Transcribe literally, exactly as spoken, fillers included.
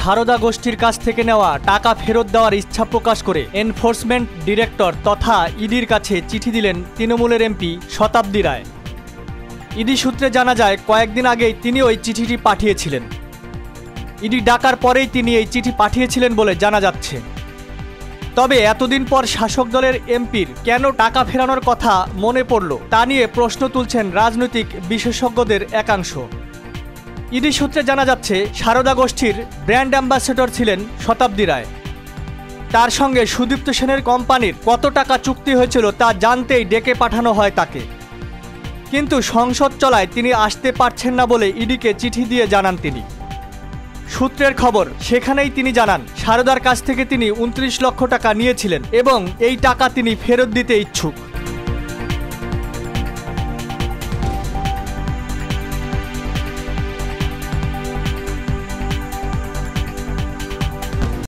সারদা গোষ্ঠীর কাছ থেকে নেওয়া টাকা ফেরত দেওয়ার ইচ্ছা প্রকাশ করে এনফোর্সমেন্ট ডিরেক্টর তথা ইডির কাছে চিঠি দিলেন তৃণমূলের এমপি শতাব্দী রায়। ইডি সূত্রে জানা যায় কয়েকদিন আগেই তিনি ওই চিঠিটি পাঠিয়েছিলেন। ইডি ডাকার পরেই তিনি এই চিঠি পাঠিয়েছিলেন বলে জানা যাচ্ছে। তবে এতদিন পর শাসক দলের এমপির কেন টাকা ফেরানোর কথা মনে পড়ল তা নিয়ে প্রশ্ন তুলছেন রাজনৈতিক বিশেষজ্ঞদের একাংশ। ইডি সূত্রে জানা যাচ্ছে সারদা গোষ্ঠীর ব্র্যান্ড অ্যাম্বাসেডর ছিলেন শতাব্দী রায়। তার সঙ্গে সুদীপ্ত সেনের কোম্পানির কত টাকা চুক্তি হয়েছিল তা জানতেই ডেকে পাঠানো হয় তাকে। কিন্তু সংসদ চলায় তিনি আসতে পারছেন না বলে ইডিকে চিঠি দিয়ে জানান তিনি। সূত্রের খবর, সেখানেই তিনি জানান সারদার কাছ থেকে তিনি উনত্রিশ লক্ষ টাকা নিয়েছিলেন এবং এই টাকা তিনি ফেরত দিতে ইচ্ছুক।